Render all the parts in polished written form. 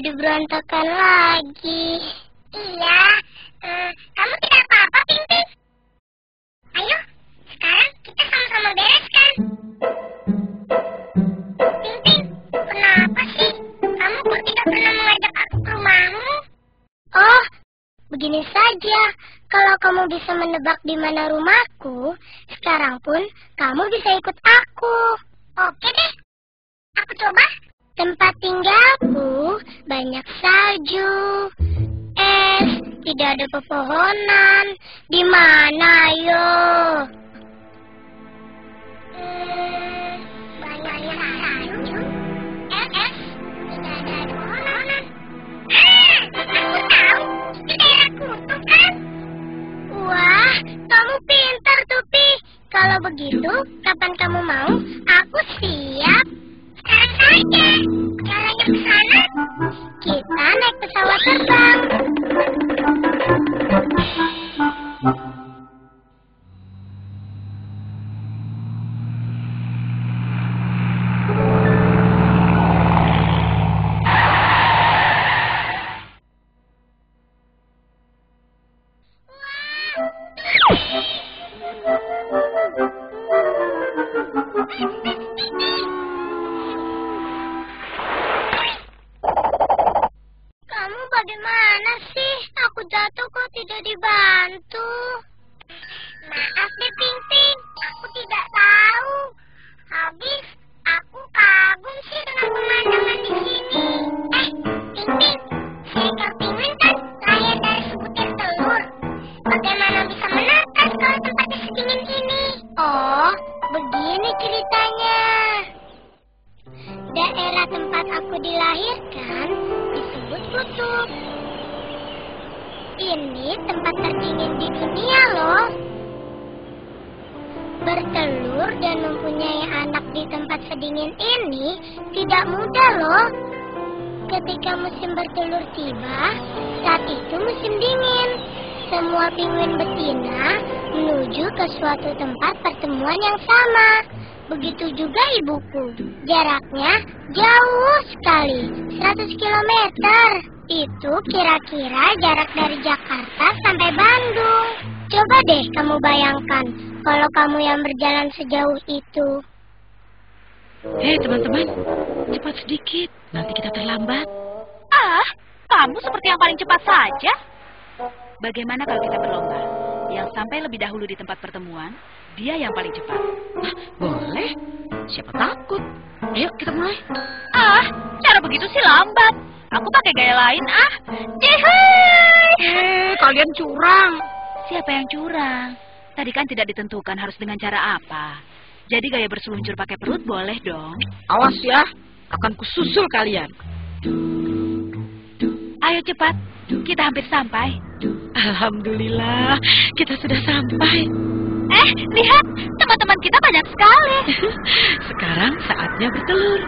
jadi berantakan lagi. Iya, kamu tidak apa-apa, Ping-Ping. Ayo, sekarang kita sama-sama bereskan. Ping-Ping, kenapa sih? Kamu kok tidak pernah mengajak aku ke rumahmu? Oh, begini saja. Kalau kamu bisa menebak di mana rumahku, sekarang pun kamu bisa ikut aku. Oke deh, aku coba. Tempat tinggalku banyak salju, es, tidak ada pepohonan. Di mana, ayo? Banyak salju, es, tidak ada pepohonan. Aku tahu, itu daerah kutub kan? Wah, kamu pintar, Tupi. Kalau begitu, kapan kamu mau? Aku siap. Sekarang saja. Caranya ke sana. Kita naik pesawat terbang. Kamu bagaimana sih? Aku jatuh kok tidak dibantu. Maaf deh, Ping-Ping. Aku tidak tahu. Habis, aku kagum sih dengan pemandangan di sini. Ping-Ping, seekor penguin kan lahir dari sebutir telur. Bagaimana bisa menetas kalau tempatnya sedingin ini? Oh, begini ceritanya. Daerah tempat aku dilahirkan disebut kutub. Ini tempat terdingin di dunia loh. Bertelur dan mempunyai anak di tempat sedingin ini tidak mudah loh. Ketika musim bertelur tiba, saat itu musim dingin. Semua penguin betina menuju ke suatu tempat pertemuan yang sama. Begitu juga ibuku. Jaraknya jauh sekali, 100 kilometer. Itu kira-kira jarak dari Jakarta sampai Bandung. Coba deh kamu bayangkan kalau kamu yang berjalan sejauh itu. Hei teman-teman, cepat sedikit, nanti kita terlambat. Kamu seperti yang paling cepat saja. Bagaimana kalau kita berlomba? Yang sampai lebih dahulu di tempat pertemuan, dia yang paling cepat. Boleh, siapa takut? Ayo kita mulai. Cara begitu sih lambat. Aku pakai gaya lain, Jehai! Kalian curang. Siapa yang curang? Tadi kan tidak ditentukan harus dengan cara apa. Jadi gaya berseluncur pakai perut boleh dong. Awas ya, akan kususul kalian. Ayo cepat, kita hampir sampai. Alhamdulillah, kita sudah sampai. Lihat, teman-teman kita banyak sekali. Sekarang saatnya bertelur.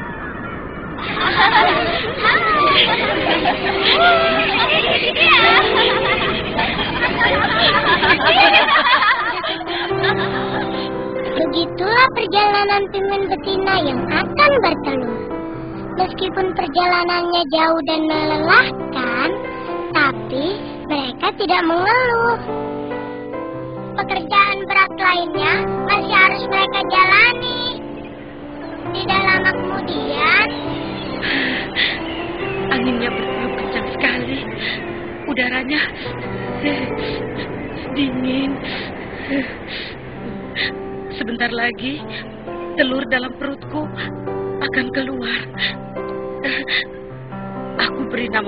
Begitulah perjalanan penguin betina yang akan bertelur. Meskipun perjalanannya jauh dan melelahkan, tapi mereka tidak mengeluh. Pekerjaan berat lainnya masih harus mereka jalani. Tidak lama kemudian, anginnya bertiup kencang sekali. Udaranya dingin. Sebentar lagi telur dalam perutku akan keluar. Aku beri nama